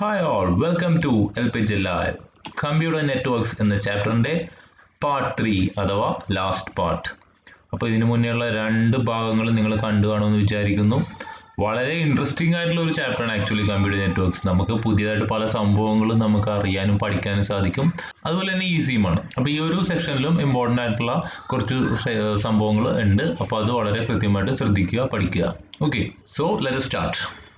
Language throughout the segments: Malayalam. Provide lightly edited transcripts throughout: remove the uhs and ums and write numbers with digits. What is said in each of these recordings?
Hi all, welcome to LPG Live. Computer Networks എന്ന ചാപ്റ്ററിൻ്റെ പാർട്ട് 3 അഥവാ ലാസ്റ്റ് പാർട്ട്. അപ്പോൾ ഇതിനു മുന്നേയുള്ള രണ്ട് ഭാഗങ്ങൾ നിങ്ങൾ കണ്ടു കാണുമെന്ന് വിചാരിക്കുന്നു. വളരെ ഇൻട്രസ്റ്റിംഗ് ആയിട്ടുള്ള ഒരു ചാപ്റ്ററാണ് ആക്ച്വലി കമ്പ്യൂട്ടർ നെറ്റ്വർക്ക്സ്. നമുക്ക് പുതിയതായിട്ട് പല സംഭവങ്ങളും നമുക്ക് അറിയാനും പഠിക്കാനും സാധിക്കും. അതുപോലെ തന്നെ ഈസിയുമാണ്. അപ്പോൾ ഈ ഒരു സെക്ഷനിലും ഇമ്പോർട്ടൻ്റ് ആയിട്ടുള്ള കുറച്ച് സംഭവങ്ങൾ ഉണ്ട്. അപ്പോൾ അത് വളരെ കൃത്യമായിട്ട് ശ്രദ്ധിക്കുക, പഠിക്കുക. Okay, so let us start.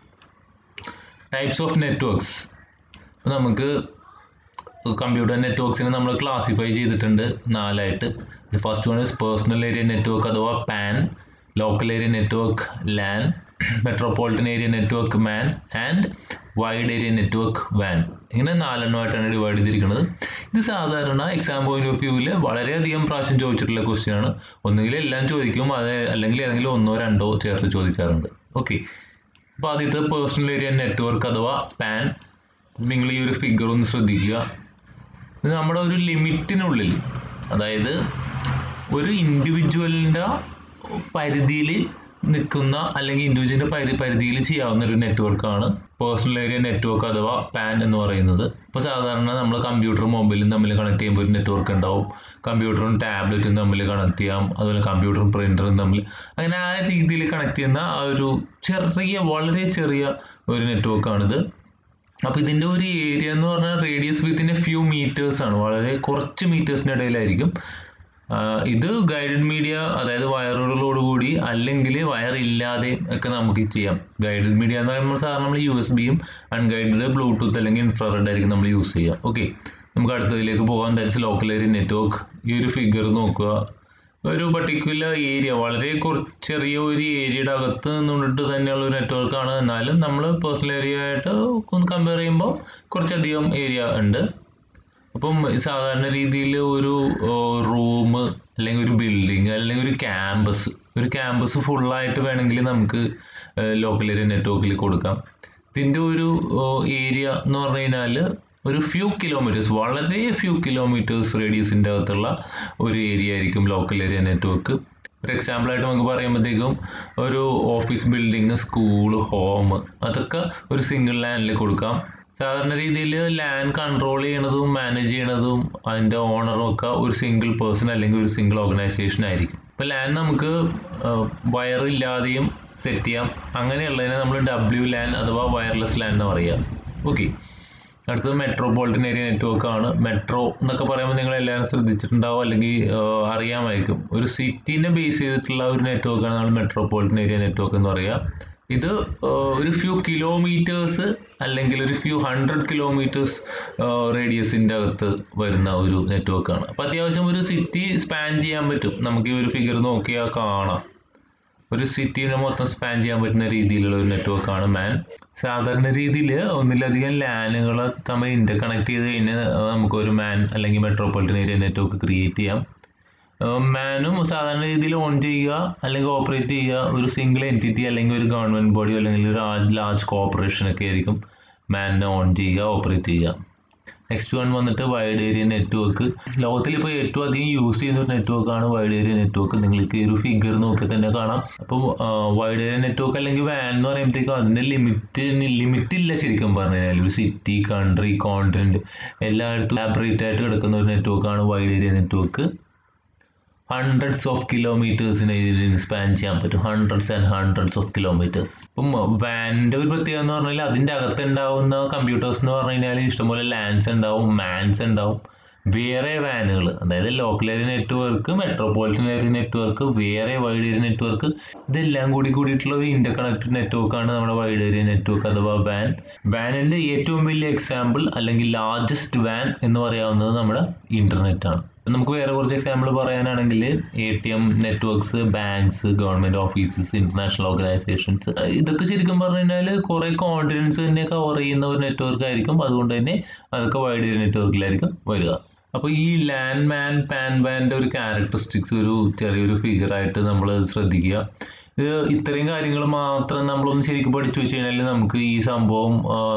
Types of networks. നമുക്ക് കമ്പ്യൂട്ടർ നെറ്റ്വർക്ക്സിനെ നമ്മൾ ക്ലാസിഫൈ ചെയ്തിട്ടുണ്ട് 4 ആയിട്ട്. First one is personal area network അഥവാ PAN, local area network LAN, metropolitan area network MAN and wide area network വാൻ. ഇങ്ങനെ 4 എണ്ണമായിട്ടാണ് ഡിവൈഡ് ചെയ്തിരിക്കുന്നത്. ഇത് സാധാരണ എക്സാം പോയിന്റ് ഓഫ് വ്യൂവിൽ വളരെയധികം പ്രാവശ്യം ചോദിച്ചിട്ടുള്ള ക്വസ്റ്റ്യൻ ആണ്. ഒന്നുകിൽ എല്ലാം ചോദിക്കും, അത് അല്ലെങ്കിൽ ഏതെങ്കിലും 1-2 ചേർത്ത് ചോദിക്കാറുണ്ട്. ഓക്കെ, അപ്പോൾ ആദ്യത്തെ പേഴ്സണൽ ഏരിയ നെറ്റ്വർക്ക് അഥവാ പാൻ. നിങ്ങൾ ഈ ഒരു ഫിഗർ ഒന്ന് ശ്രദ്ധിക്കുക. ഇത് നമ്മുടെ ഒരു ലിമിറ്റിനുള്ളിൽ, അതായത് ഒരു ഇൻഡിവിജ്വലിൻ്റെ പരിധിയിൽ നിൽക്കുന്ന അല്ലെങ്കിൽ ഇൻഡിവിജ്വലിൻ്റെ പരിധിയിൽ ചെയ്യാവുന്ന ഒരു നെറ്റ്വർക്കാണ് പേഴ്സണൽ ഏരിയ നെറ്റ്വർക്ക് അഥവാ പാൻ എന്ന് പറയുന്നത്. ഇപ്പോൾ സാധാരണ നമ്മൾ കമ്പ്യൂട്ടറും മൊബൈലും തമ്മിൽ കണക്ട് ചെയ്യുമ്പോൾ ഒരു നെറ്റ്വർക്ക് ഉണ്ടാവും. കമ്പ്യൂട്ടറും ടാബ്ലറ്റും തമ്മിൽ കണക്ട് ചെയ്യാം. അതുപോലെ കമ്പ്യൂട്ടറും പ്രിൻ്ററും തമ്മിൽ, അങ്ങനെ ആ രീതിയിൽ കണക്ട് ചെയ്യുന്ന ആ ഒരു വളരെ ചെറിയ ഒരു നെറ്റ്വർക്കാണിത്. അപ്പോൾ ഇതിൻ്റെ ഒരു ഏരിയ എന്ന് പറഞ്ഞാൽ radius within a few metres ആണ്. വളരെ കുറച്ച് മീറ്റേഴ്സിൻ്റെ ഇടയിലായിരിക്കും. ഇത് ഗൈഡഡ് മീഡിയ, അതായത് വയറുകളോടുകൂടി അല്ലെങ്കിൽ വയർ ഇല്ലാതെ ഒക്കെ നമുക്ക് ചെയ്യാം. ഗൈഡഡ് മീഡിയ എന്ന് പറയുമ്പോൾ സാധാരണ നമ്മൾ USB-യും അൺഗൈഡഡ് ബ്ലൂടൂത്ത് അല്ലെങ്കിൽ ഇൻഫ്രാറെഡ് ആയിരിക്കും നമ്മൾ യൂസ് ചെയ്യുക. ഓക്കെ, നമുക്ക് അടുത്തതിലേക്ക് പോകാം. That's local area network. ഈ ഒരു ഫിഗർ നോക്കുക. ഒരു പർട്ടിക്കുലർ ഏരിയ, വളരെ ചെറിയ ഒരു ഏരിയയുടെ അകത്ത് നിന്നുകൊണ്ടിട്ട് തന്നെയുള്ള ഒരു നെറ്റ്വർക്കാണ്. എന്നാലും നമ്മൾ പേഴ്സണൽ ഏരിയ ആയിട്ട് കമ്പയർ ചെയ്യുമ്പോൾ കുറച്ചധികം ഏരിയ ഉണ്ട്. അപ്പം സാധാരണ രീതിയിൽ ഒരു റൂം അല്ലെങ്കിൽ ഒരു ബിൽഡിങ് അല്ലെങ്കിൽ ഒരു ക്യാമ്പസ് ഫുള്ളായിട്ട് വേണമെങ്കിൽ നമുക്ക് ലോക്കൽ ഏരിയ നെറ്റ്വർക്കിൽ കൊടുക്കാം. ഇതിൻ്റെ ഒരു ഏരിയ എന്ന് പറഞ്ഞു കഴിഞ്ഞാൽ ഒരു ഫ്യൂ കിലോമീറ്റേഴ്സ്, വളരെ ഫ്യൂ കിലോമീറ്റേഴ്സ് റേഡിയസിൻ്റെ അകത്തുള്ള ഒരു ഏരിയ ആയിരിക്കും ലോക്കൽ ഏരിയ നെറ്റ്വർക്ക്. ഒരു എക്സാമ്പിളായിട്ട് നമുക്ക് പറയുമ്പോഴത്തേക്കും ഒരു ഓഫീസ് ബിൽഡിങ്, സ്കൂള്, ഹോം, അതൊക്കെ ഒരു സിംഗിൾ ലാനിൽ കൊടുക്കാം. സാധാരണ രീതിയിൽ ലാൻ കൺട്രോൾ ചെയ്യണതും മാനേജ് ചെയ്യണതും അതിൻ്റെ ഓണറും ഒക്കെ ഒരു സിംഗിൾ പേഴ്സൺ അല്ലെങ്കിൽ ഒരു സിംഗിൾ ഓർഗനൈസേഷൻ ആയിരിക്കും. ഇപ്പോൾ ലാൻ നമുക്ക് വയറില്ലാതെയും സെറ്റ് ചെയ്യാം. അങ്ങനെയുള്ളതിനെ നമ്മൾ WLAN അഥവാ വയർലെസ് ലാൻ എന്ന് പറയുക. ഓക്കെ, അടുത്തത് മെട്രോപൊളിറ്റൻ ഏരിയ നെറ്റ്വർക്ക് ആണ്. മെട്രോ എന്നൊക്കെ പറയുമ്പോൾ നിങ്ങൾ എല്ലാവരും ശ്രദ്ധിച്ചിട്ടുണ്ടാവും അല്ലെങ്കിൽ അറിയാമായിരിക്കും. ഒരു സിറ്റിനെ ബേസ് ചെയ്തിട്ടുള്ള ഒരു നെറ്റ്വർക്കാണ് നമ്മൾ മെട്രോപൊളിറ്റൻ ഏരിയ നെറ്റ്വർക്ക് എന്ന് പറയുക. ഇത് ഒരു ഫ്യൂ കിലോമീറ്റേഴ്സ് അല്ലെങ്കിൽ ഒരു ഫ്യൂ 100 കിലോമീറ്റേഴ്സ് റേഡിയസിൻ്റെ അകത്ത് വരുന്ന ഒരു നെറ്റ്വർക്കാണ്. അപ്പോൾ അത്യാവശ്യം ഒരു സിറ്റി സ്പാൻ ചെയ്യാൻ പറ്റും. നമുക്ക് ഈ ഒരു ഫിഗർ നോക്കിയാൽ കാണാം. ഒരു സിറ്റീനെ മൊത്തം സ്പാൻ ചെയ്യാൻ പറ്റുന്ന രീതിയിലുള്ള ഒരു നെറ്റ്വർക്കാണ് മാൻ. സാധാരണ രീതിയിൽ ഒന്നിലധികം ലാനുകൾ തമ്മിൽ ഇൻ്റർകണക്ട് ചെയ്ത് കഴിഞ്ഞാൽ നമുക്കൊരു മാൻ അല്ലെങ്കിൽ മെട്രോപൊളിറ്റൻ ഏരിയ നെറ്റ്വർക്ക് ക്രിയേറ്റ് ചെയ്യാം. മാനും സാധാരണ രീതിയിൽ ഓൺ ചെയ്യുക അല്ലെങ്കിൽ ഓപ്പറേറ്റ് ചെയ്യുക ഒരു സിംഗിൾ എൻറ്റിറ്റി അല്ലെങ്കിൽ ഒരു ഗവൺമെൻറ് ബോഡി അല്ലെങ്കിൽ ഒരു ലാർജ് കോർപ്പറേഷൻ ഒക്കെ ആയിരിക്കും മാനിനെ ഓൺ ചെയ്യുക, ഓപ്പറേറ്റ് ചെയ്യുക. നെക്സ്റ്റ് വൺ വന്നിട്ട് വൈഡ് ഏരിയ നെറ്റ്വർക്ക്. ലോകത്തിൽ ഇപ്പോൾ ഏറ്റവും അധികം യൂസ് ചെയ്യുന്ന ഒരു നെറ്റ്വർക്കാണ് വൈഡ് ഏരിയ നെറ്റ്വർക്ക്. നിങ്ങൾക്ക് ഈ ഒരു ഫിഗർ നോക്കി തന്നെ കാണാം. അപ്പോൾ വൈഡ് ഏരിയ നെറ്റ്വർക്ക് അല്ലെങ്കിൽ വാൻ എന്ന് പറയുമ്പോഴത്തേക്കും അതിൻ്റെ ലിമിറ്റ് ഇല്ല. ശരിക്കും പറഞ്ഞു കഴിഞ്ഞാൽ ഒരു സിറ്റി, കൺട്രി, കോണ്ടിനെൻറ്റ് എല്ലായിടത്തും ലാബറേറ്റ് ആയിട്ട് കിടക്കുന്ന ഒരു നെറ്റ്വർക്കാണ് wide area network. Hundreds of കിലോമീറ്റേഴ്സിനെ ഇതിൽ സ്പാൻ ചെയ്യാൻ പറ്റും. Hundreds of kilometres. ഇപ്പം വാനിൻ്റെ ഒരു പ്രത്യേകത എന്ന് പറഞ്ഞാൽ അതിൻ്റെ അകത്തുണ്ടാവുന്ന കമ്പ്യൂട്ടേഴ്സ് എന്ന് പറഞ്ഞു കഴിഞ്ഞാൽ ഇഷ്ടംപോലെ ലാൻസ് ഉണ്ടാവും, മാൻസ് ഉണ്ടാവും. വേറെ വാനുകൾ, അതായത് local area network, metropolitan area network, വേറെ വൈഡ് ഏരിയ നെറ്റ്വർക്ക്, ഇതെല്ലാം കൂടിയിട്ടുള്ള ഒരു ഇൻ്റർകണക്റ്റഡ് നെറ്റ്വർക്കാണ് നമ്മുടെ വൈഡ് ഏരിയ നെറ്റ്വർക്ക് അഥവാ വാൻ. വാനിൻ്റെ ഏറ്റവും വലിയ എക്സാമ്പിൾ അല്ലെങ്കിൽ ലാർജസ്റ്റ് വാൻ എന്ന് പറയാവുന്നത് നമ്മുടെ ഇൻ്റർനെറ്റ് ആണ്. നമുക്ക് വേറെ കുറച്ച് എക്സാമ്പിൾ പറയാനാണെങ്കിൽ ATM networks, banks, government offices, international organisations, ഇതൊക്കെ ശരിക്കും പറഞ്ഞു കഴിഞ്ഞാൽ കുറേ കോണ്ടിനെൻറ്റ്സ് തന്നെ കവർ ചെയ്യുന്ന ഒരു നെറ്റ്വർക്ക് ആയിരിക്കും. അതുകൊണ്ട് തന്നെ അതൊക്കെ വൈഡ് ഏരിയ നെറ്റ്വർക്കിലായിരിക്കും വരിക. അപ്പോൾ ഈ ലാൻ, മാൻ, പാൻ, വാൻ്റെ ഒരു ക്യാരക്ടറിസ്റ്റിക്സ് ഒരു ചെറിയൊരു ഫിഗറായിട്ട് നമ്മൾ ശ്രദ്ധിക്കുക. ഇത് ഇത്രയും കാര്യങ്ങൾ മാത്രം നമ്മളൊന്ന് ശരിക്കും പഠിച്ചു വെച്ച് കഴിഞ്ഞാൽ നമുക്ക് ഈ സംഭവം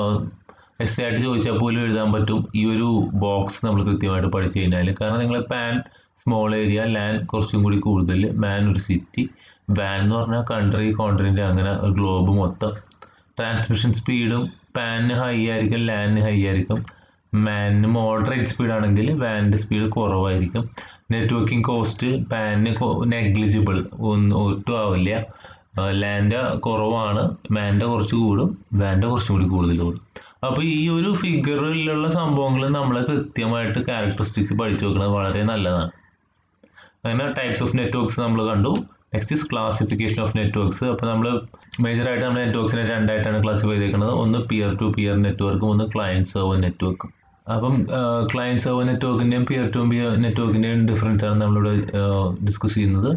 എസ് ആയിട്ട് ചോദിച്ചാൽ പോലും എഴുതാൻ പറ്റും. ഈ ഒരു ബോക്സ് നമ്മൾ കൃത്യമായിട്ട് പഠിച്ചു കഴിഞ്ഞാൽ. കാരണം നിങ്ങൾ പാൻ സ്മോൾ ഏരിയ, ലാൻ കുറച്ചും കൂടി കൂടുതൽ, മാൻ ഒരു സിറ്റി, വാൻ എന്ന് പറഞ്ഞാൽ കൺട്രി, കോണ്ടിനെൻറ്റ്, അങ്ങനെ ഗ്ലോബ് മൊത്തം. ട്രാൻസ്മിഷൻ സ്പീഡും പാനിന് ഹൈ ആയിരിക്കും, ലാനിന് ഹൈ ആയിരിക്കും. മാനിന് മോഡറേറ്റ് സ്പീഡ് ആണെങ്കിൽ വാനിൻ്റെ സ്പീഡ് കുറവായിരിക്കും. നെറ്റ്വർക്കിംഗ് കോസ്റ്റ് പാനിന് നെഗ്ലിജിബിൾ, ഒട്ടും ആവില്ല. ലാൻ്റെ കുറവാണ്, മാൻ്റെ കുറച്ച് കൂടും, വാൻ്റെ കുറച്ചും കൂടി കൂടുതൽ കൂടും. അപ്പോൾ ഈ ഒരു ഫിഗറിലുള്ള സംഭവങ്ങൾ നമ്മൾ കൃത്യമായിട്ട് ക്യാരക്ടറിസ്റ്റിക്സ് പഠിച്ചു വെക്കുന്നത് വളരെ നല്ലതാണ്. അങ്ങനെ ടൈപ്സ് ഓഫ് നെറ്റ്വർക്ക്സ് നമ്മൾ കണ്ടു. Next is classification of networks. അപ്പോൾ നമ്മൾ മേജറായിട്ട് നമ്മൾ നെറ്റ്വർക്ക്സിനെ രണ്ടായിട്ടാണ് ക്ലാസിഫൈ ചെയ്തേക്കുന്നത്. ഒന്ന് പിയർ ടു പിയർ നെറ്റ്വർക്കും, ഒന്ന് ക്ലയൻറ്റ് സെർവർ നെറ്റ്വർക്കും. അപ്പം ക്ലയൻറ്റ് സെർവർ നെറ്റ്വർക്കിൻ്റെയും പിയർ ടു പിയർ നെറ്റ്വർക്കിൻ്റെയും ഡിഫറൻസ് ആണ് നമ്മളിവിടെ ഡിസ്കസ് ചെയ്യുന്നത്.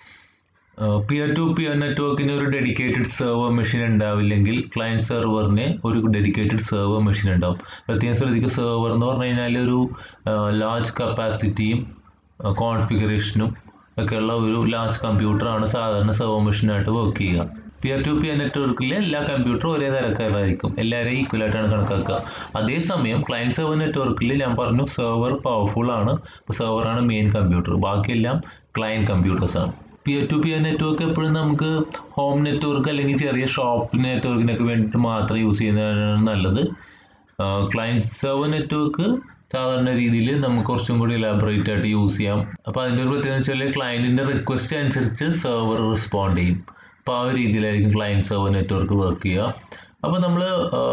പിയർ ടു പിയർ നെറ്റ്വർക്കിന് ഒരു ഡെഡിക്കേറ്റഡ് സെർവർ മെഷീൻ ഉണ്ടാവില്ലെങ്കിൽ ക്ലയൻറ്റ് സെർവറിന് ഒരു ഡെഡിക്കേറ്റഡ് സെർവർ മെഷീൻ ഉണ്ടാവും. പ്രത്യേകം ശ്രദ്ധിക്കുക, സെർവർ എന്ന് പറഞ്ഞു കഴിഞ്ഞാൽ ഒരു ലാർജ് കപ്പാസിറ്റിയും കോൺഫിഗറേഷനും ഒക്കെയുള്ള ഒരു ലാർജ് കമ്പ്യൂട്ടറാണ് സാധാരണ സെർവർ മെഷീനായിട്ട് വർക്ക് ചെയ്യുക. പിയർ ടു പിയർ നെറ്റ്വർക്കിൽ എല്ലാ കമ്പ്യൂട്ടറും ഒരേ തരക്കാരായിരിക്കും, എല്ലാവരെയും ഈക്വലായിട്ടാണ് കണക്കാക്കുക. അതേസമയം ക്ലയൻറ്റ് സെർവർ നെറ്റ്വർക്കിൽ ഞാൻ പറഞ്ഞു സെർവർ പവർഫുൾ ആണ്, അപ്പോൾ സെർവറാണ് മെയിൻ കമ്പ്യൂട്ടർ, ബാക്കിയെല്ലാം ക്ലയൻറ്റ് കമ്പ്യൂട്ടേഴ്സാണ്. പിയർ ടു പിയർ നെറ്റ്വർക്ക് എപ്പോഴും നമുക്ക് ഹോം നെറ്റ്വർക്ക് അല്ലെങ്കിൽ ചെറിയ ഷോപ്പ് നെറ്റ്വർക്കിനൊക്കെ വേണ്ടിയിട്ട് മാത്രം യൂസ് ചെയ്യുന്നതാണ് നല്ലത്. ക്ലയൻറ്റ് സെർവർ നെറ്റ്വർക്ക് സാധാരണ രീതിയിൽ നമുക്ക് കുറച്ചും കൂടി ഇലാബറേറ്റ് ആയിട്ട് യൂസ് ചെയ്യാം. അപ്പോൾ അതിൻ്റെ ഒരു പ്രത്യേകത വെച്ചാൽ ക്ലയൻറ്റിൻ്റെ റിക്വസ്റ്റ് അനുസരിച്ച് സെർവർ റെസ്പോണ്ട് ചെയ്യും. അപ്പോൾ ആ ഒരു രീതിയിലായിരിക്കും ക്ലയൻറ്റ് സെർവർ നെറ്റ്വർക്ക് വർക്ക് ചെയ്യുക. അപ്പോൾ നമ്മൾ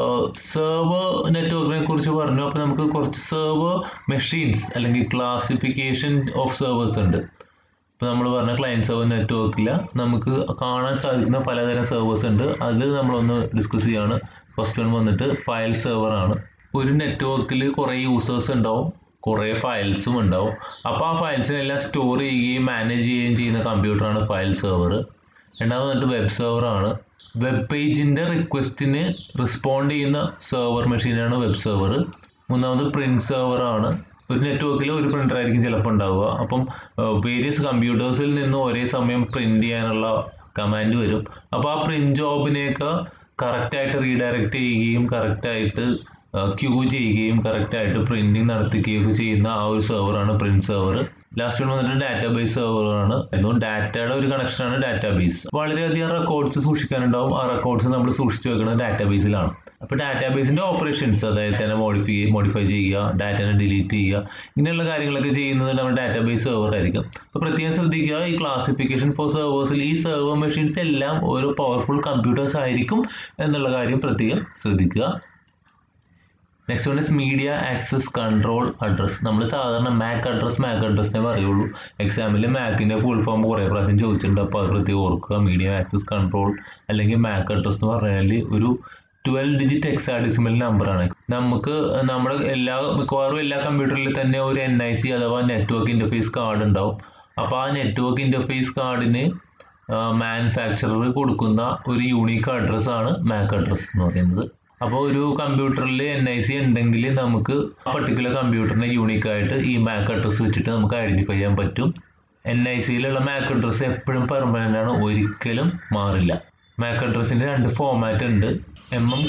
സെർവർ നെറ്റ്വർക്കിനെ കുറിച്ച് പറഞ്ഞു. അപ്പോൾ നമുക്ക് കുറച്ച് സെർവർ മെഷീൻസ് അല്ലെങ്കിൽ ക്ലാസിഫിക്കേഷൻ ഓഫ് സെർവേഴ്സ് ഉണ്ട്. ഇപ്പോൾ നമ്മൾ പറഞ്ഞ ക്ലയൻറ്റ് സെർവർ നെറ്റ്വർക്കിൽ നമുക്ക് കാണാൻ സാധിക്കുന്ന പലതരം സെർവേഴ്സ് ഉണ്ട്. അത് നമ്മളൊന്ന് ഡിസ്കസ് ചെയ്യുകയാണ്. ഫസ്റ്റ് വൺ വന്നിട്ട് ഫയൽ സെർവറാണ്. ഒരു നെറ്റ്വർക്കിൽ കുറേ യൂസേഴ്സ് ഉണ്ടാവും, കുറേ ഫയൽസും ഉണ്ടാവും. അപ്പോൾ ആ ഫയൽസിനെല്ലാം സ്റ്റോർ ചെയ്യുകയും മാനേജ് ചെയ്യുകയും ചെയ്യുന്ന കമ്പ്യൂട്ടറാണ് ഫയൽ സെർവർ. രണ്ടാമത് വന്നിട്ട് വെബ് സെർവറാണ്. വെബ് പേജിൻ്റെ റിക്വസ്റ്റിന് റെസ്പോണ്ട് ചെയ്യുന്ന സെർവർ മെഷീനാണ് വെബ് സെർവർ. മൂന്നാമത് പ്രിൻറ്റ് സെർവറാണ്. ഒരു നെറ്റ്വർക്കിൽ ഒരു പ്രിൻ്റർ ആയിരിക്കും ചിലപ്പോൾ ഉണ്ടാവുക. അപ്പം വേരിയസ് കമ്പ്യൂട്ടേഴ്സിൽ നിന്ന് ഒരേ സമയം പ്രിൻ്റ് ചെയ്യാനുള്ള കമാൻഡ് വരും. അപ്പോൾ ആ പ്രിൻ്റ് ജോബിനെയൊക്കെ കറക്റ്റായിട്ട് റീഡയറക്റ്റ് ചെയ്യുകയും കറക്റ്റായിട്ട് ക്യൂ ചെയ്യുകയും കറക്റ്റായിട്ട് പ്രിൻറ്റിങ് നടത്തിക്കുകയൊക്കെ ചെയ്യുന്ന ആ ഒരു സെർവറാണ് പ്രിൻറ്റ് സെർവർ. ലാസ്റ്റ് വൺ വന്നിട്ട് ഡാറ്റാബേസ് സെർവറാണ്. ഡാറ്റയുടെ ഒരു കണക്ഷനാണ് ഡാറ്റാബേസ്. വളരെയധികം റെക്കോർഡ്സ് സൂക്ഷിക്കാനുണ്ടാവും. ആ റെക്കോർഡ്സ് നമ്മൾ സൂക്ഷിച്ചു വെക്കുന്നത് ഡാറ്റാബേസിലാണ്. അപ്പോൾ ഡാറ്റാബേസിൻ്റെ ഓപ്പറേഷൻസ്, അതായത് ഡാറ്റ മോഡിഫൈ ചെയ്യുക, ഡാറ്റനെ ഡിലീറ്റ് ചെയ്യുക, ഇങ്ങനെയുള്ള കാര്യങ്ങളൊക്കെ ചെയ്യുന്നത് നമ്മുടെ ഡാറ്റാബേസ് സെർവർ ആയിരിക്കും. അപ്പോൾ പ്രത്യേകം ശ്രദ്ധിക്കുക, ഈ ക്ലാസിഫിക്കേഷൻ ഫോർ സെർവേഴ്സിൽ ഈ സെർവർ മെഷീൻസ് എല്ലാം ഓരോ പവർഫുൾ കമ്പ്യൂട്ടേഴ്സ് ആയിരിക്കും എന്നുള്ള കാര്യം പ്രത്യേകം ശ്രദ്ധിക്കുക. Next one is media access control address. നമ്മൾ സാധാരണ മാക് അഡ്രസ്സിനെ പറയുള്ളൂ. എക്സാമിൽ മാക്കിൻ്റെ ഫുൾ ഫോം കുറേ പ്രാവശ്യം ചോദിച്ചിട്ടുണ്ട്. അപ്പോൾ അത് പ്രത്യേകം ഓർക്കുക. മീഡിയ ആക്സസ് കൺട്രോൾ അല്ലെങ്കിൽ മാക് അഡ്രസ് എന്ന് പറഞ്ഞാൽ ഒരു 12 ഡിജിറ്റ് ഹെക്സാഡെസിമൽ നമ്പറാണ്. നമുക്ക് നമ്മുടെ മിക്കവാറും എല്ലാ കമ്പ്യൂട്ടറിൽ തന്നെ ഒരു NIC അഥവാ നെറ്റ്വർക്ക് ഇൻ്റർഫേസ് കാർഡ് ഉണ്ടാവും. അപ്പോൾ ആ നെറ്റ്വർക്ക് ഇൻ്റർഫേസ് കാർഡിന് മാനുഫാക്ചറർ കൊടുക്കുന്ന ഒരു യൂണീക്ക് അഡ്രസ്സാണ് മാക് അഡ്രസ് എന്ന് പറയുന്നത്. അപ്പോൾ ഒരു കമ്പ്യൂട്ടറിൽ NIC ഉണ്ടെങ്കിൽ നമുക്ക് ആ പർട്ടിക്കുലർ കമ്പ്യൂട്ടറിനെ യൂണീക്കായിട്ട് ഈ മാക് അഡ്രസ്സ് വെച്ചിട്ട് നമുക്ക് ഐഡൻറ്റിഫൈ ചെയ്യാൻ പറ്റും. NICയിലുള്ള മാക് അഡ്രസ്സ് എപ്പോഴും പെർമനൻ്റ് ആണ്, ഒരിക്കലും മാറില്ല. മാക് അഡ്രസ്സിൻ്റെ 2 ഫോമാറ്റ് ഉണ്ട്. MM:,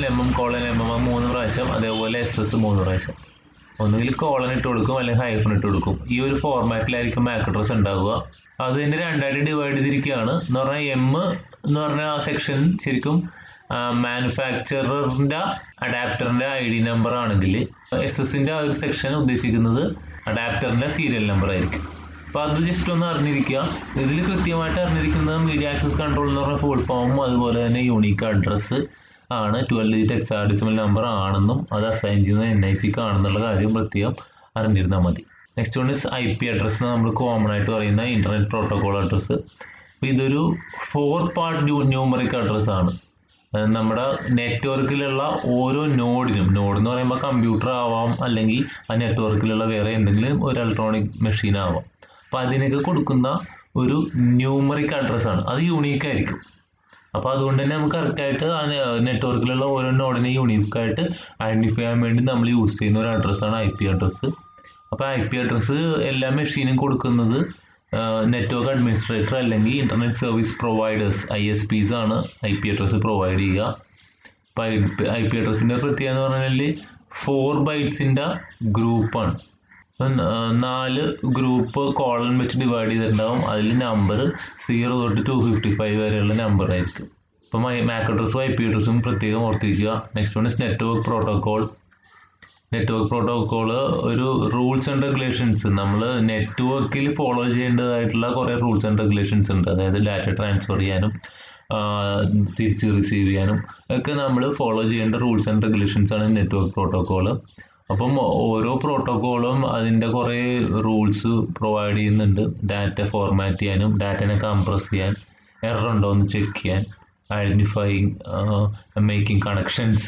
3 പ്രാവശ്യം, അതേപോലെ SS 3 പ്രാവശ്യം. ഒന്നുകിൽ കോളൻ ഇട്ട് കൊടുക്കും അല്ലെങ്കിൽ ഹൈഫൺ ഇട്ട് കൊടുക്കും. ഈ ഒരു ഫോർമാറ്റിലായിരിക്കും മാക് അഡ്രസ്സ് ഉണ്ടാവുക. അത് തന്നെ രണ്ടായിട്ട് ഡിവൈഡ് ചെയ്തിരിക്കുകയാണ്. എന്ന് പറഞ്ഞാൽ M എന്ന് പറഞ്ഞ ആ സെക്ഷൻ ശരിക്കും മാനുഫാക്ചറിൻ്റെ അഡാപ്റ്ററിൻ്റെ ID നമ്പർ ആണെങ്കിൽ SS-ൻ്റെ ആ ഒരു സെക്ഷൻ ഉദ്ദേശിക്കുന്നത് അഡാപ്റ്ററിൻ്റെ സീരിയൽ നമ്പർ ആയിരിക്കും. അപ്പോൾ അത് ജസ്റ്റ് ഒന്ന് അറിഞ്ഞിരിക്കുക. ഇതിൽ കൃത്യമായിട്ട് അറിഞ്ഞിരിക്കുന്നത് മീഡിയ ആക്സസ് കൺട്രോൾ എന്ന് പറഞ്ഞ ഫുൾ ഫോമും അതുപോലെ തന്നെ യൂണീക്ക് അഡ്രസ്സ് ആണ്, 12 ഡിജിറ്റ് ഹെക്സാഡെസിമൽ നമ്പർ ആണെന്നും അത് അസൈൻ ചെയ്യുന്നത് NICക്ക് ആണെന്നുള്ള കാര്യം പ്രത്യേകം അറിഞ്ഞിരുന്നാൽ മതി. Next one is IP address എന്ന് നമ്മൾ കോമൺ ആയിട്ട് പറയുന്ന ഇൻ്റർനെറ്റ് പ്രോട്ടോകോൾ അഡ്രസ്സ്. അപ്പോൾ ഇതൊരു 4 പാർട്ട് ന്യൂമറിക് അഡ്രസ്സാണ്. നമ്മുടെ നെറ്റ്വർക്കിലുള്ള ഓരോ നോഡിനും, നോഡ് എന്ന് പറയുമ്പോൾ കമ്പ്യൂട്ടർ ആവാം അല്ലെങ്കിൽ ആ നെറ്റ്വർക്കിലുള്ള വേറെ എന്തെങ്കിലും ഒരു ഇലക്ട്രോണിക് മെഷീൻ ആവാം. അപ്പോൾ അതിനൊക്കെ കൊടുക്കുന്ന ഒരു ന്യൂമറിക് അഡ്രസ്സാണ്. അത് യൂണീക്കായിരിക്കും. അപ്പോൾ അതുകൊണ്ട് തന്നെ നമുക്ക് കറക്റ്റായിട്ട് ആ നെറ്റ്വർക്കിലുള്ള ഓരോ നോഡിനെ യൂണീക്കായിട്ട് ഐഡൻറ്റിഫൈ ചെയ്യാൻ വേണ്ടി നമ്മൾ യൂസ് ചെയ്യുന്ന ഒരു അഡ്രസ്സാണ് IP അഡ്രസ്സ്. അപ്പോൾ IP അഡ്രസ്സ് എല്ലാ മെഷീനും കൊടുക്കുന്നത് നെറ്റ്വർക്ക് അഡ്മിനിസ്ട്രേറ്റർ അല്ലെങ്കിൽ ഇൻ്റർനെറ്റ് സർവീസ് പ്രൊവൈഡേഴ്സ് ISPs ആണ് IP അഡ്രസ്സ് പ്രൊവൈഡ് ചെയ്യുക. അപ്പോൾ IP അഡ്രസ്സിൻ്റെ പ്രത്യേകത എന്ന് പറഞ്ഞാൽ 4 ബൈറ്റ്സിൻ്റെ ഗ്രൂപ്പാണ്. 4 ഗ്രൂപ്പ് കോളൻ വെച്ച് ഡിവൈഡ് ചെയ്തിട്ടുണ്ടാവും. അതിൽ നമ്പർ 0 തൊട്ട് 255 വരെയുള്ള നമ്പറായിരിക്കും. ഇപ്പോൾ MAC അഡ്രസ്സും IP അഡ്രസ്സും പ്രത്യേകം ഓർത്തിരിക്കുക. Next one is network protocol. Network protocol ഒരു റൂൾസ് ആൻഡ് റെഗുലേഷൻസ്, നമ്മൾ നെറ്റ്വർക്കിൽ ഫോളോ ചെയ്യേണ്ടതായിട്ടുള്ള കുറേ റൂൾസ് ആൻഡ് റെഗുലേഷൻസ് ഉണ്ട്. അതായത് ഡാറ്റ ട്രാൻസ്ഫർ ചെയ്യാനും തിരിച്ച് റിസീവ് ചെയ്യാനും ഒക്കെ നമ്മൾ ഫോളോ ചെയ്യേണ്ട റൂൾസ് ആൻഡ് റെഗുലേഷൻസ് ആണ് നെറ്റ്വർക്ക് പ്രോട്ടോകോൾ. അപ്പം ഓരോ പ്രോട്ടോക്കോളും അതിൻ്റെ കുറേ റൂൾസ് പ്രൊവൈഡ് ചെയ്യുന്നുണ്ട്. ഡാറ്റ ഫോർമാറ്റ് ചെയ്യാനും ഡാറ്റനെ കംപ്രസ് ചെയ്യാൻ, എറർ ഉണ്ടോ എന്ന് ചെക്ക് ചെയ്യാൻ, ഐഡൻറ്റിഫൈയിങ്, മേക്കിംഗ് കണക്ഷൻസ്.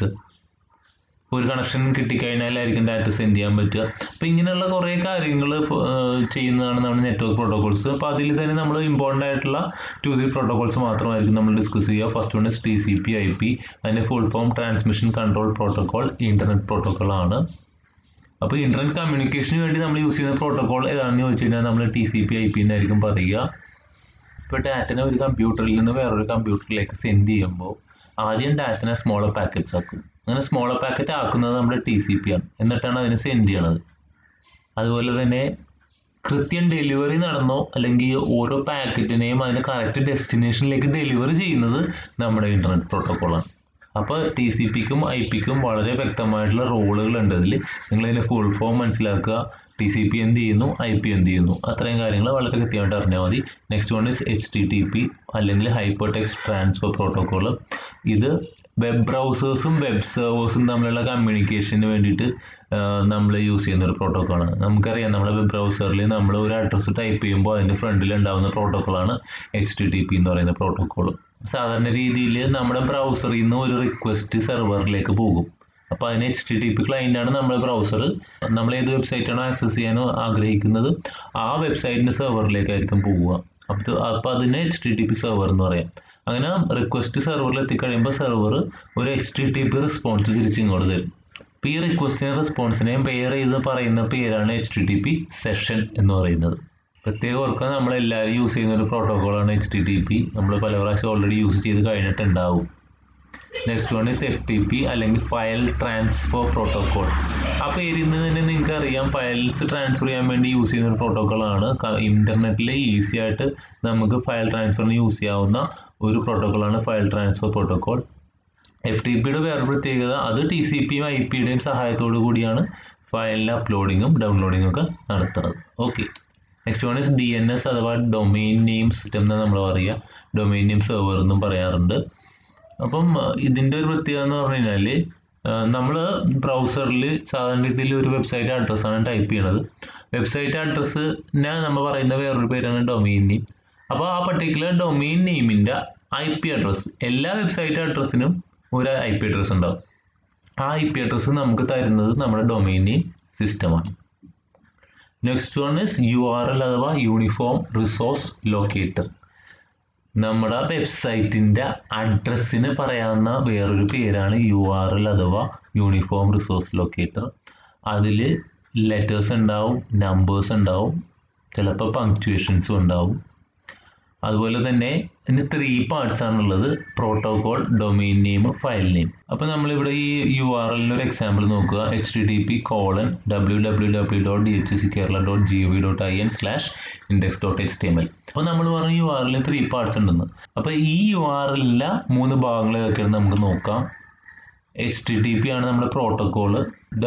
ഒരു കണക്ഷൻ കിട്ടിക്കഴിഞ്ഞാലായിരിക്കും ഡാറ്റ സെൻഡ് ചെയ്യാൻ പറ്റുക. അപ്പോൾ ഇങ്ങനെയുള്ള കുറേ കാര്യങ്ങൾ ചെയ്യുന്നതാണ് നമ്മുടെ നെറ്റ്വർക്ക് പ്രോട്ടോകോൾസ്. അപ്പോൾ അതിൽ തന്നെ നമ്മൾ ഇമ്പോർട്ടൻ്റ് ആയിട്ടുള്ള 2-3 പ്രോട്ടോകോൾസ് മാത്രമായിരിക്കും നമ്മൾ ഡിസ്കസ് ചെയ്യുക. First one is TCP/IP. അതിൻ്റെ full form transmission control protocol, internet protocol ആണ്. അപ്പോൾ ഇൻ്റർനെറ്റ് കമ്മ്യൂണിക്കേഷന് വേണ്ടി നമ്മൾ യൂസ് ചെയ്യുന്ന പ്രോട്ടോകോൾ ഏതാണെന്ന് ചോദിച്ചു കഴിഞ്ഞാൽ നമ്മൾ TCP/IP എന്നായിരിക്കും പറയുക. ഇപ്പോൾ ഡാറ്റനെ ഒരു കമ്പ്യൂട്ടറിൽ നിന്ന് വേറൊരു കമ്പ്യൂട്ടറിലേക്ക് സെൻഡ് ചെയ്യുമ്പോൾ ആദ്യം ഡാറ്റനെ സ്മോളർ പാക്കറ്റ്സ് ആക്കും. അങ്ങനെ സ്മോളർ പാക്കറ്റ് ആക്കുന്നത് നമ്മുടെ TCP ആണ്. എന്നിട്ടാണ് അതിന് സെൻഡ് ചെയ്യണത്. അതുപോലെ തന്നെ കൃത്യം ഡെലിവറി നടന്നോ അല്ലെങ്കിൽ ഓരോ പാക്കറ്റിനെയും അതിൻ്റെ കറക്റ്റ് ഡെസ്റ്റിനേഷനിലേക്ക് ഡെലിവറി ചെയ്യുന്നത് നമ്മുടെ ഇൻ്റർനെറ്റ് പ്രോട്ടോക്കോളാണ്. അപ്പോൾ TCPക്കും IPക്കും വളരെ വ്യക്തമായിട്ടുള്ള റോളുകളുണ്ട്. അതിൽ നിങ്ങളതിൻ്റെ ഫുൾ ഫോം മനസ്സിലാക്കുക. TCP എന്ത് ചെയ്യുന്നു, IP എന്ത് ചെയ്യുന്നു, അത്രയും കാര്യങ്ങൾ വളരെ കൃത്യമായിട്ട് അറിഞ്ഞാൽ മതി. നെക്സ്റ്റ് വൺ ഇസ് HTTP അല്ലെങ്കിൽ ഹൈപ്പർ ടെക്സ്റ്റ് ട്രാൻസ്ഫർ പ്രോട്ടോക്കോൾ. ഇത് വെബ് ബ്രൗസേഴ്സും വെബ് സെർവേഴ്സും തമ്മിലുള്ള കമ്മ്യൂണിക്കേഷന് വേണ്ടിയിട്ട് നമ്മൾ യൂസ് ചെയ്യുന്ന ഒരു പ്രോട്ടോക്കോളാണ്. നമുക്കറിയാം, നമ്മുടെ വെബ് ബ്രൗസറിൽ നമ്മൾ ഒരു അഡ്രസ്സ് ടൈപ്പ് ചെയ്യുമ്പോൾ അതിൻ്റെ ഫ്രണ്ടിൽ ഉണ്ടാകുന്ന പ്രോട്ടോക്കോളാണ് HTTP എന്ന് പറയുന്ന പ്രോട്ടോക്കോൾ. സാധാരണ രീതിയിൽ നമ്മുടെ ബ്രൗസറിൽ നിന്ന് ഒരു റിക്വസ്റ്റ് സെർവറിലേക്ക് പോകും. അപ്പോൾ അതിന് HTTP ക്ലയൻ്റാണ് നമ്മുടെ ബ്രൗസർ. നമ്മൾ ഏത് വെബ്സൈറ്റാണോ ആക്സസ് ചെയ്യാനോ ആഗ്രഹിക്കുന്നത് ആ വെബ്സൈറ്റിൻ്റെ സെർവറിലേക്കായിരിക്കും പോവുക. അപ്പോൾ അതിന് HTTP സെർവർ എന്ന് പറയാം. അങ്ങനെ റിക്വസ്റ്റ് സെർവറിൽ എത്തിക്കഴിയുമ്പോൾ സെർവർ ഒരു HTTP റെസ്പോൺസ് തിരിച്ച് ഇങ്ങോട്ട് തരും. അപ്പോൾ ഈ റിക്വസ്റ്റിനെ റെസ്പോൺസിനെയും പെയർ ചെയ്ത് പറയുന്ന പേരാണ് HTTP സെഷൻ എന്ന് പറയുന്നത്. പ്രത്യേകം ഓർക്കുക, നമ്മളെല്ലാവരും യൂസ് ചെയ്യുന്ന ഒരു പ്രോട്ടോക്കോളാണ് HTTP. നമ്മൾ പല പ്രാവശ്യം ഓൾറെഡി യൂസ് ചെയ്ത് കഴിഞ്ഞിട്ടുണ്ടാവും. നെക്സ്റ്റ് വൺ ഇസ് FTP അല്ലെങ്കിൽ ഫയൽ ട്രാൻസ്ഫർ പ്രോട്ടോക്കോൾ. ആ പേരിൽ നിന്ന് തന്നെ നിങ്ങൾക്ക് അറിയാം, ഫയൽസ് ട്രാൻസ്ഫർ ചെയ്യാൻ വേണ്ടി യൂസ് ചെയ്യുന്ന ഒരു പ്രോട്ടോക്കോളാണ്. ഇൻ്റർനെറ്റിൽ ഈസി ആയിട്ട് നമുക്ക് ഫയൽ ട്രാൻസ്ഫറിന് യൂസ് ചെയ്യാവുന്ന ഒരു പ്രോട്ടോക്കോളാണ് ഫയൽ ട്രാൻസ്ഫർ പ്രോട്ടോക്കോൾ. FTPയുടെ വേറെ പ്രത്യേകത, അത് TCPയും IPയുടെയും സഹായത്തോടു കൂടിയാണ് ഫയലിൻ്റെ അപ്ലോഡിങ്ങും ഡൗൺലോഡിങ്ങും ഒക്കെ നടത്തുന്നത്. Okay, next one is DNS അഥവാ ഡൊമെയിൻ നെയിം സിസ്റ്റം എന്ന് നമ്മൾ പറയുക. ഡൊമെയിൻ നെയിം സെർവർ എന്നും പറയാറുണ്ട്. അപ്പം ഇതിൻ്റെ ഒരു പ്രത്യേകത എന്ന് പറഞ്ഞു കഴിഞ്ഞാൽ, നമ്മൾ ബ്രൗസറിൽ സാധാരണ രീതിയിൽ ഒരു വെബ്സൈറ്റ് അഡ്രസ്സാണ് ടൈപ്പ് ചെയ്യണത്. വെബ്സൈറ്റ് അഡ്രസ്സിനെ നമ്മൾ പറയുന്ന വേറൊരു പേരാണ് ഡൊമെയിൻ നെയിം. അപ്പോൾ ആ പർട്ടിക്കുലർ ഡൊമെയിൻ നെയിമിൻ്റെ IP അഡ്രസ്സ്, എല്ലാ വെബ്സൈറ്റ് അഡ്രസ്സിനും ഒരു IP അഡ്രസ്സ് ഉണ്ടാവും. ആ IP അഡ്രസ്സ് നമുക്ക് തരുന്നത് നമ്മുടെ ഡൊമെയിൻ നെയിം സിസ്റ്റമാണ്. നെക്സ്റ്റ് വൺ ഇസ് URL അഥവാ യൂണിഫോം റിസോഴ്സ് ലൊക്കേറ്റർ. നമ്മുടെ വെബ്സൈറ്റിൻ്റെ അഡ്രസ്സിന് പറയാവുന്ന വേറൊരു പേരാണ് URL അഥവാ യൂണിഫോം റിസോഴ്സ് ലൊക്കേറ്റർ. അതിൽ ലെറ്റേഴ്സ് ഉണ്ടാവും, നമ്പേഴ്സ് ഉണ്ടാവും, ചിലപ്പോൾ പങ്ക്ച്വേഷൻസും ഉണ്ടാവും. അതുപോലെ തന്നെ ഇതിന് 3 പാർട്സ് ആണുള്ളത്: protocol, domain name, file name. അപ്പോൾ നമ്മളിവിടെ ഈ URLൻ്റെ ഒരു എക്സാമ്പിൾ നോക്കുക: http://www.dhckerala.gov.in/index.html. അപ്പോൾ നമ്മൾ പറഞ്ഞ URLന് 3 പാർട്സ് ഉണ്ടെന്ന്. അപ്പോൾ ഈ URLിലെ 3 ഭാഗങ്ങൾ ഏതൊക്കെയാണ് നമുക്ക് നോക്കാം. HTTP ആണ് നമ്മുടെ പ്രോട്ടോകോള്,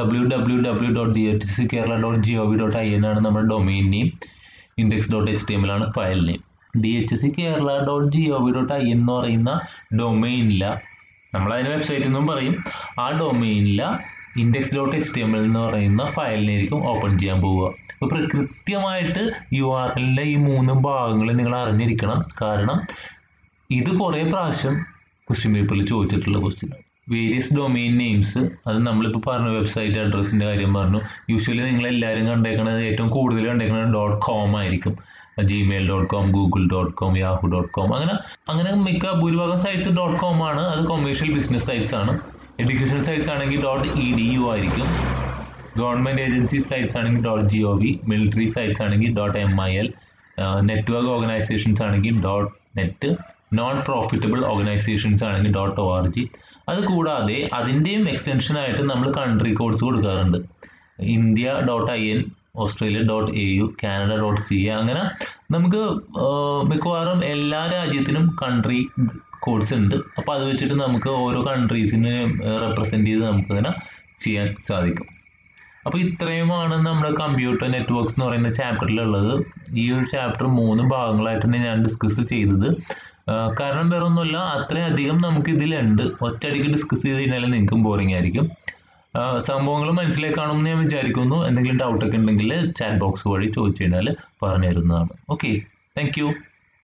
www.dhckerala.gov.in ആണ് നമ്മുടെ ഡൊമെയിൻ നെയിം, index.html ആണ് ഫയൽ നെയിം. dhckerala.gov.in എന്ന് പറയുന്ന ഡൊമെയിനില, നമ്മളതിന് വെബ്സൈറ്റ് എന്നും പറയും, ആ ഡൊമെയിനില index.html എന്ന് പറയുന്ന ഫയലിനായിരിക്കും ഓപ്പൺ ചെയ്യാൻ പോവുക. അപ്പോൾ കൃത്യമായിട്ട് URLിൻ്റെ ഈ 3 ഭാഗങ്ങൾ നിങ്ങൾ അറിഞ്ഞിരിക്കണം. കാരണം ഇത് കുറേ പ്രാവശ്യം ക്വസ്റ്റ്യൻ പേപ്പറിൽ ചോദിച്ചിട്ടുള്ള ക്വസ്റ്റ്യൻ. വേരിയസ് ഡൊമെയിൻ നെയിംസ്, അത് നമ്മളിപ്പോൾ പറഞ്ഞു, വെബ്സൈറ്റ് അഡ്രസ്സിൻ്റെ കാര്യം പറഞ്ഞു. യൂഷ്വലി നിങ്ങളെല്ലാവരും കണ്ടേക്കുന്നത്, ഏറ്റവും കൂടുതൽ കണ്ടേക്കുന്നത് .com ആയിരിക്കും. gmail.com, google.com, yahoo.com, അങ്ങനെ മിക്ക ഭൂരിഭാഗം സൈറ്റ്സ് .com ആണ്. അത് കൊമേഴ്ഷ്യൽ ബിസിനസ് സൈറ്റ്സ് ആണ്. എഡ്യൂക്കേഷൻ സൈറ്റ്സ് ആണെങ്കിൽ .edu ആയിരിക്കും. ഗവൺമെൻറ് ഏജൻസി സൈറ്റ്സ് ആണെങ്കിൽ .gov, മിലിറ്ററി സൈറ്റ്സ് ആണെങ്കിൽ .mil, നെറ്റ്വർക്ക് ഓർഗനൈസേഷൻസ് ആണെങ്കിൽ .net, നോൺ പ്രോഫിറ്റബിൾ ഓർഗനൈസേഷൻസ് ആണെങ്കിൽ .org. അതുകൂടാതെ അതിൻ്റെയും എക്സ്റ്റൻഷനായിട്ട് നമ്മൾ കൺട്രി കോഡ്സ് കൊടുക്കാറുണ്ട്. India.in, Australia.au, Canada.ca, അങ്ങനെ നമുക്ക് മിക്കവാറും എല്ലാ രാജ്യത്തിനും കൺട്രി കോഡ്സ് ഉണ്ട്. അപ്പോൾ അത് വെച്ചിട്ട് നമുക്ക് ഓരോ കൺട്രീസിനെ റെപ്രസെൻ്റ് ചെയ്ത് നമുക്കതിനെ ചെയ്യാൻ സാധിക്കും. അപ്പോൾ ഇത്രയുമാണ് നമ്മുടെ കമ്പ്യൂട്ടർ നെറ്റ്വർക്ക്സ് എന്ന് പറയുന്ന ചാപ്റ്ററിലുള്ളത്. ഈ ഒരു ചാപ്റ്റർ 3 ഭാഗങ്ങളായിട്ടാണ് ഞാൻ ഡിസ്കസ് ചെയ്തത്. കാരണം വേറെ ഒന്നുമില്ല, അത്രയധികം നമുക്ക് ഇതിലുണ്ട്. ഒറ്റയടിക്ക് ഡിസ്കസ് ചെയ്ത് കഴിഞ്ഞാൽ നിങ്ങൾക്കും ബോറിംഗ് ആയിരിക്കും. സംഭവങ്ങൾ മനസ്സിലായി കാണുമെന്ന് ഞാൻ വിചാരിക്കുന്നു. എന്തെങ്കിലും ഡൗട്ടൊക്കെ ഉണ്ടെങ്കിൽ ചാറ്റ് ബോക്സ് വഴി ചോദിച്ചു കഴിഞ്ഞാൽ പറഞ്ഞു തരുന്നതാണ്. Okay, thank U.